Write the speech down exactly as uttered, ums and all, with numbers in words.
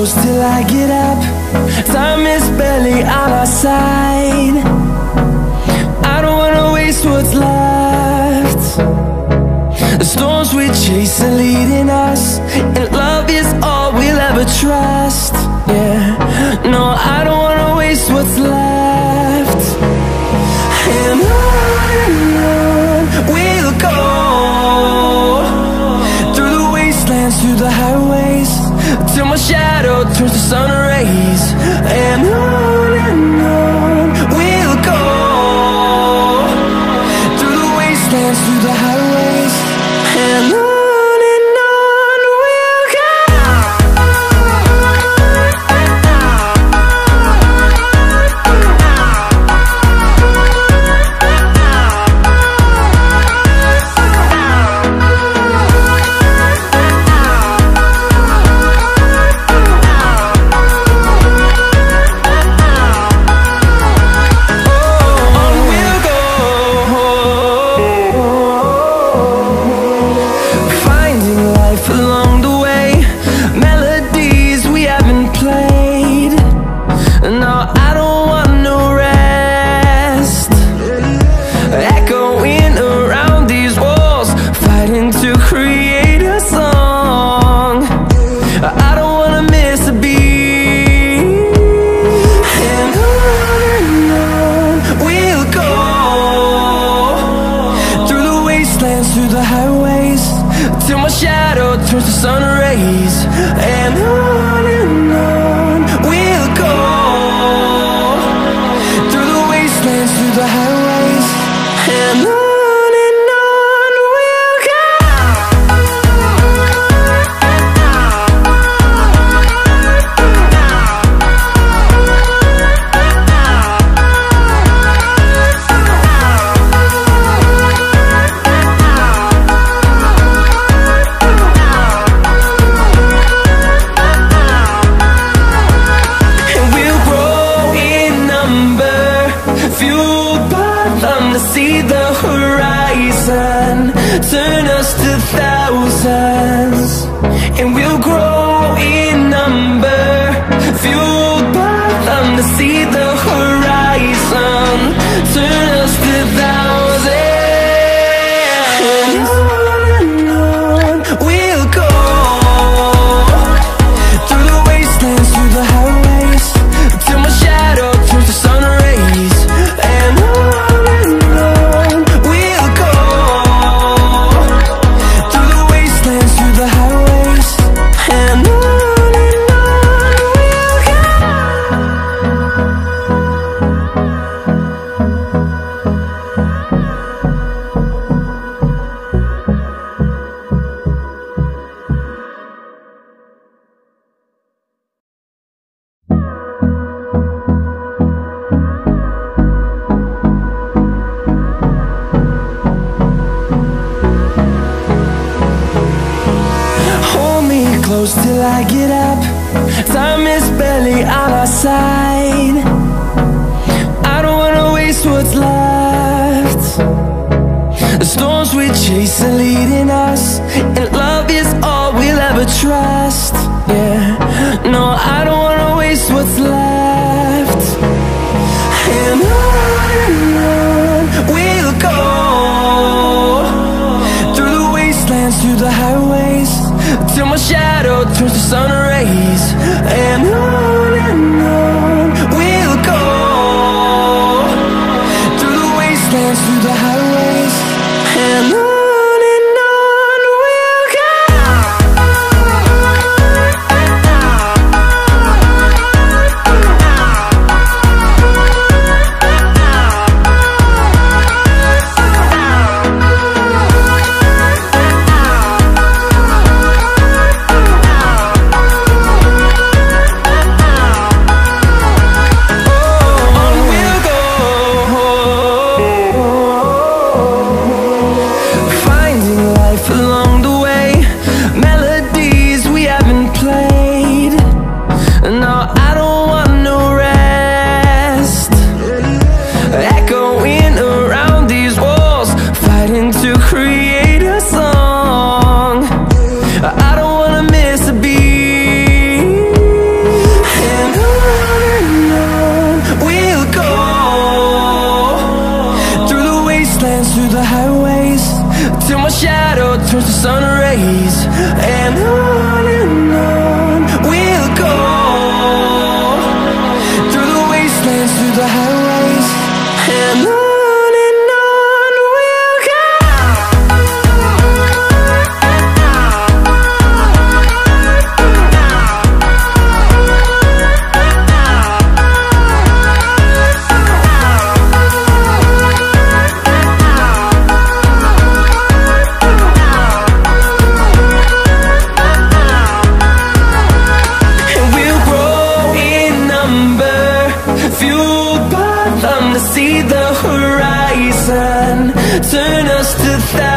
close till I get up. Time is barely on our side. I don't wanna waste what's left. The storms we chase are leading us, and love is all we'll ever trust. Yeah, no, I don't wanna waste what's left. And on and on we'll go, through the wastelands, through the highways, till my shadow turns to sun rays. And on and on we'll go, through the wastelands, through the highways, and on. Through the highways, till my shadow turns to sun rays. And on and on we'll go, through the wastelands, through the highways, and on. See the horizon turn us to thousands, and we'll grow in number, fueled by them. To see the horizon turn us to thousands, and on and on we'll go, through the wastelands, through the highways, till my shadow turns to sun rays. And on close till I get up. Time is barely on our side. I don't wanna waste what's left. The storms we chase are leading us, and love is all we'll ever trust. Yeah, no, I don't wanna waste what's left. And on and on we'll go, through the wastelands, through the highways, till my shadow turns to sun rays. And on and on we'll go, through the wastelands, through the highways, and on and on we'll go. the highways, till my shadow turns to sun rays. And on and on we'll go, through the wastelands, through the highways, and on. Fueled by them to see the horizon, turn us to thousands.